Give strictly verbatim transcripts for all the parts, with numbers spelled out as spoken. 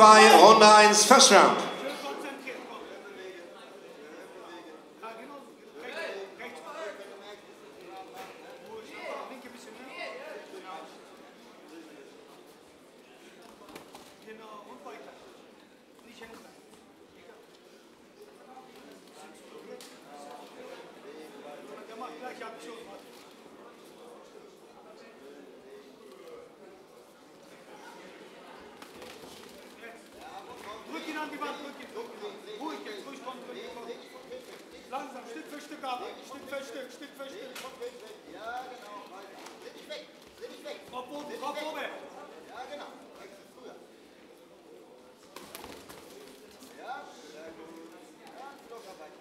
frei, Runde eins, First Round. Drück ihn an die Wand, drück ihn. Ruhig jetzt, ruhig, komm, drück ihn, komm. Langsam, Stück für Stück ab. Stück für Stück, Stück für Stück. Ja, genau. Dreh dich weg, dreh dich weg. Kopf oben, Kopf oben. Ja, genau. Früher. Ja, sehr gut. Ja, locker weiter.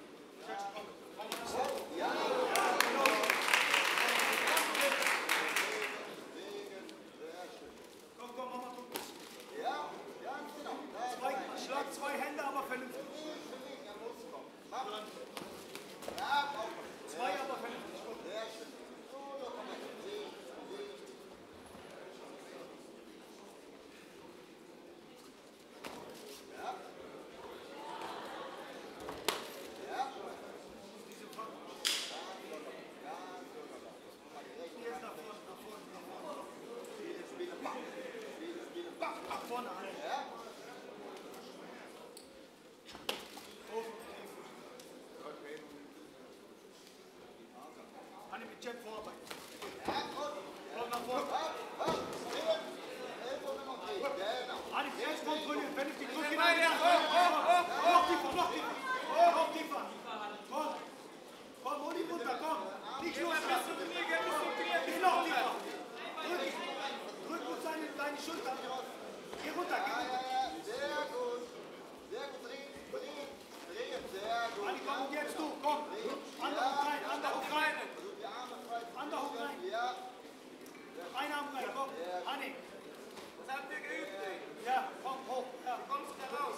Ja, komm, komm, mach mal drück. ja, ja, genau. Zwei, schlag zwei Hände, aber vernünftig. Er muss kommen. Mach. Ja, braucht man. Zwei, aber vernünftig. Sehr schön. So, locker weiter. Hanni mit Jab vorarbeiten. Ja, gut. Komm nach vorne. Hanni, jetzt kontrollieren. Vernünftig, drück ihn an. Noch tiefer, noch tiefer. Noch tiefer. Komm. Komm, hol ihn runter, komm. Nicht los. Nicht noch tiefer. Drück ihn. Drück uns seine, deine Schulter. Geh runter, geh runter. Sehr gut. Sehr gut. Drehen, drehen, drehen. Sehr gut. Hanni, komm, und jetzt du. Komm. Ander hoch rein, ander hoch rein. Die Arme frei. Ander hoch rein. Ja. Ein Arm rein, komm. Hanni. Was habt ihr geübt? Ja, komm, hoch. Ja. Wie kommst du da raus?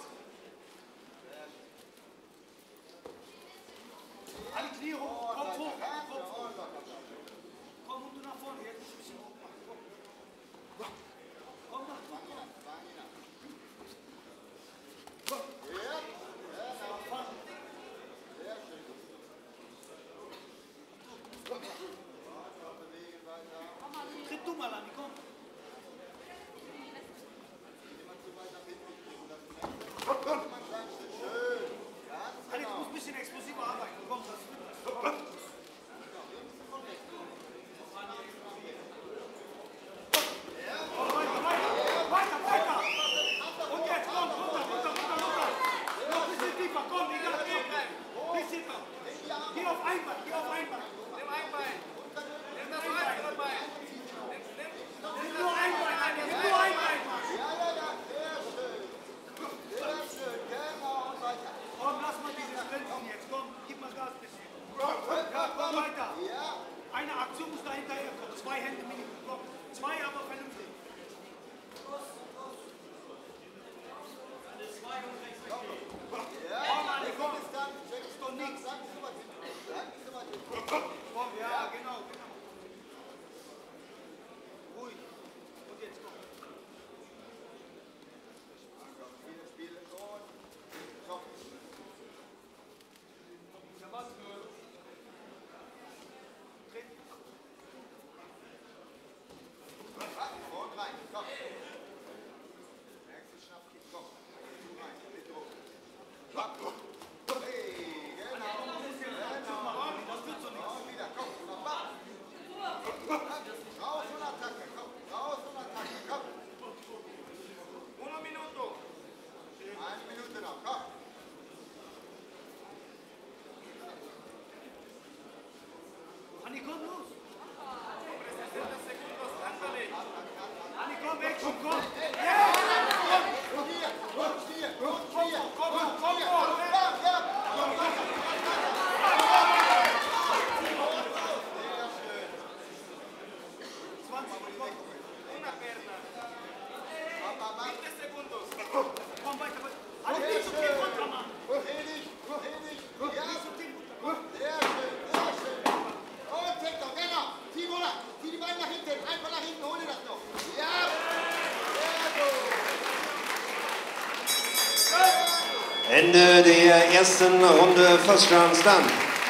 Hanni, Knie hoch, Kopf hoch, Kopf hoch. Und locker. Komm, und du nach vorne. Jetzt ein bisschen hoch machen. Komm. Komm nach vorne. Tritt du mal an, komm. Hanni, du musst ein bisschen explosiver arbeiten. Komm, das ist weiter, weiter, weiter, weiter. Und jetzt, komm, runter, runter, runter, runter. Noch ein bisschen tiefer, komm, egal, komm. Bisschen tiefer. Geh auf ein Bein, geh auf ein Bein. Nimm ein Bein. Nimm das weitere Bein. Nimm, nimm. Nimm nur ein Bein, Hanni, nimm nur ein Bein, Mann. Ja, ja, ja. Sehr schön. Sehr schön. Genau. Und weiter. Komm, lass mal dieses Sprinten jetzt, komm, gib mal Gas ein bisschen. Ja, komm weiter. Ja. Eine Aktion muss da hinterher kommen, zwei Hände Minimum, komm. Zwei, aber vernünftig. Ja. Komm, Hanni, komm. Ist dann, check Ist doch nichts. Sag es immer hin. Sag es immer hin. Komm, ja, genau, genau. Ruhig. Und jetzt komm. Viele Spiele schon. So. Tritt. Und rein. Komm. Nächste Schnappkick. Komm. Rein. Mit Druck. Hey, genau. Das wird so nichts. Und wieder. Komm. Noch mal. Raus und Attacke. Komm. Raus und Attacke. Komm. Uno minuto. Eine Minute noch. Komm. Hanni, komm, los. sesenta segundos, ándale. Hanni, komm, Action, komm. Und hier. Und hier. Und hier. Komm, komm, komm, Ja, komm. ja. zwanzig, komm. Una perna. veinte segundos. Komm, weiter, weiter. Hanni, nicht so viel runter, Mann. Dreh dich. Dreh dich. Ja. Nicht so viel runter, komm. Sehr schön. Sehr schön. Und Tick-Tock. Ende der ersten Runde First Round Stand.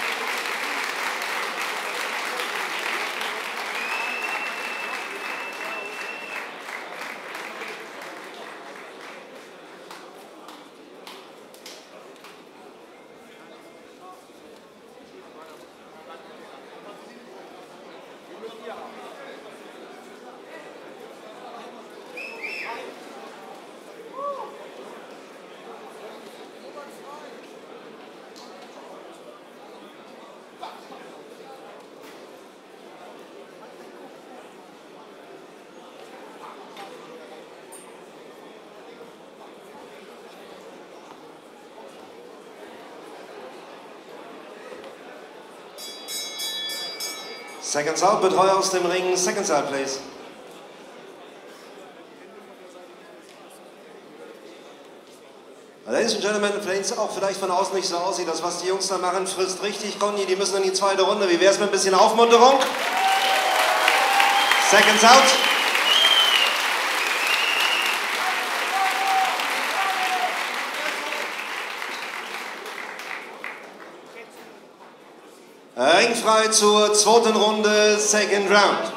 Seconds out, Betreuer aus dem Ring. Seconds out, please. Ladies and Gentlemen, wenn es auch vielleicht von außen nicht so aussieht, das was die Jungs da machen, frisst richtig. Conny, die müssen in die zweite Runde. Wie wäre es mit ein bisschen Aufmunterung? Seconds out. Ringfrei zur zweiten Runde, Second Round.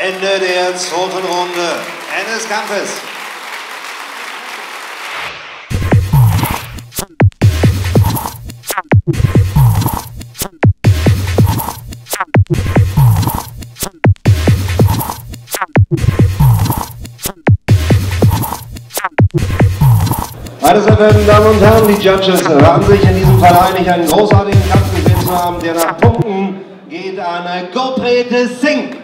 Ende der zweiten Runde. Ende des Kampfes. Meine sehr verehrten Damen und Herren, die Judges haben sich in diesem Fall einig, einen großartigen Kampf gesehen zu haben, der nach Punkten geht an Gurpreet Singh.